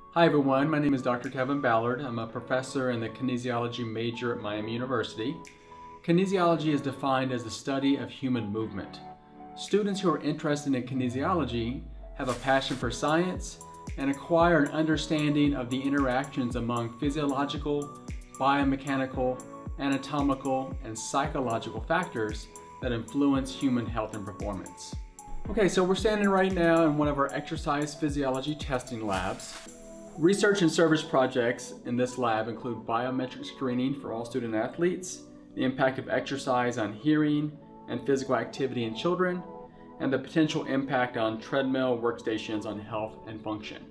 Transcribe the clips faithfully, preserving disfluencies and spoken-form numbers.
Hi everyone, my name is Doctor Kevin Ballard. I'm a professor in the kinesiology major at Miami University. Kinesiology is defined as the study of human movement. Students who are interested in kinesiology have a passion for science and acquire an understanding of the interactions among physiological, biomechanical, anatomical, and psychological factors that influence human health and performance. Okay, so we're standing right now in one of our exercise physiology testing labs. Research and service projects in this lab include biometric screening for all student athletes, the impact of exercise on hearing and physical activity in children, and the potential impact on treadmill workstations on health and function.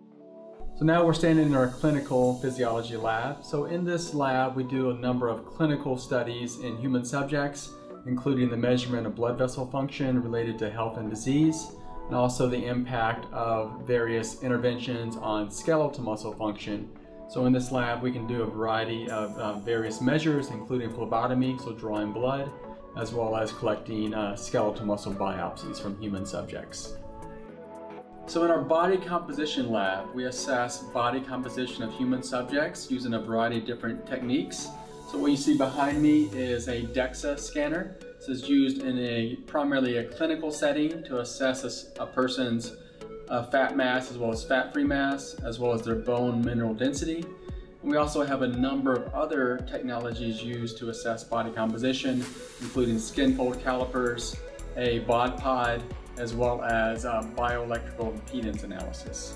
So now we're standing in our clinical physiology lab. So in this lab, we do a number of clinical studies in human subjects, including the measurement of blood vessel function related to health and disease, and also the impact of various interventions on skeletal muscle function. So in this lab, we can do a variety of uh, various measures, including phlebotomy, so drawing blood, as well as collecting uh, skeletal muscle biopsies from human subjects. So in our body composition lab, we assess body composition of human subjects using a variety of different techniques. So what you see behind me is a Dexa Scanner. This is used in a primarily a clinical setting to assess a, a person's uh, fat mass as well as fat-free mass, as well as their bone mineral density. And we also have a number of other technologies used to assess body composition, including skin fold calipers, a bod pod, as well as uh, bioelectrical impedance analysis.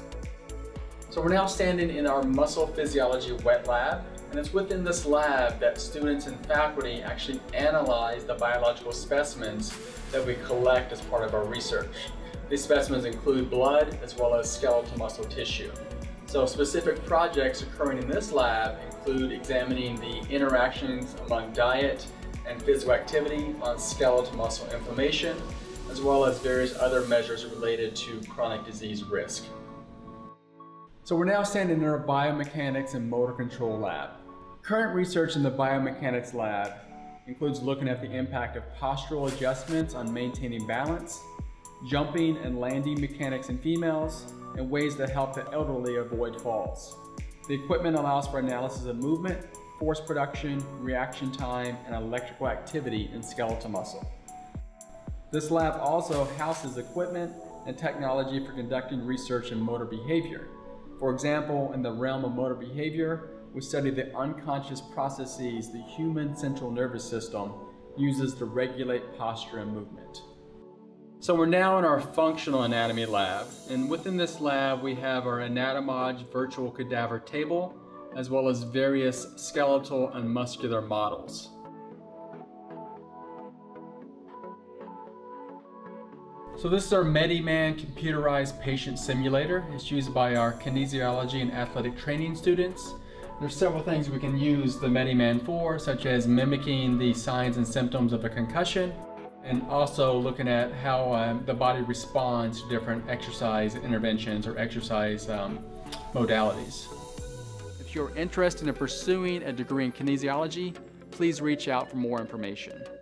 So we're now standing in our muscle physiology wet lab. And it's within this lab that students and faculty actually analyze the biological specimens that we collect as part of our research. These specimens include blood as well as skeletal muscle tissue. So specific projects occurring in this lab include examining the interactions among diet and physical activity on skeletal muscle inflammation, as well as various other measures related to chronic disease risk. So we're now standing in our biomechanics and motor control lab. Current research in the biomechanics lab includes looking at the impact of postural adjustments on maintaining balance, jumping and landing mechanics in females, and ways that help the elderly avoid falls. The equipment allows for analysis of movement, force production, reaction time, and electrical activity in skeletal muscle. This lab also houses equipment and technology for conducting research in motor behavior. For example, in the realm of motor behavior, we study the unconscious processes the human central nervous system uses to regulate posture and movement. So we're now in our functional anatomy lab, and within this lab we have our Anatomage virtual cadaver table, as well as various skeletal and muscular models. So this is our Mediman computerized patient simulator. It's used by our kinesiology and athletic training students. There's several things we can use the Mediman for, such as mimicking the signs and symptoms of a concussion, and also looking at how um, the body responds to different exercise interventions or exercise um, modalities. If you're interested in pursuing a degree in kinesiology, please reach out for more information.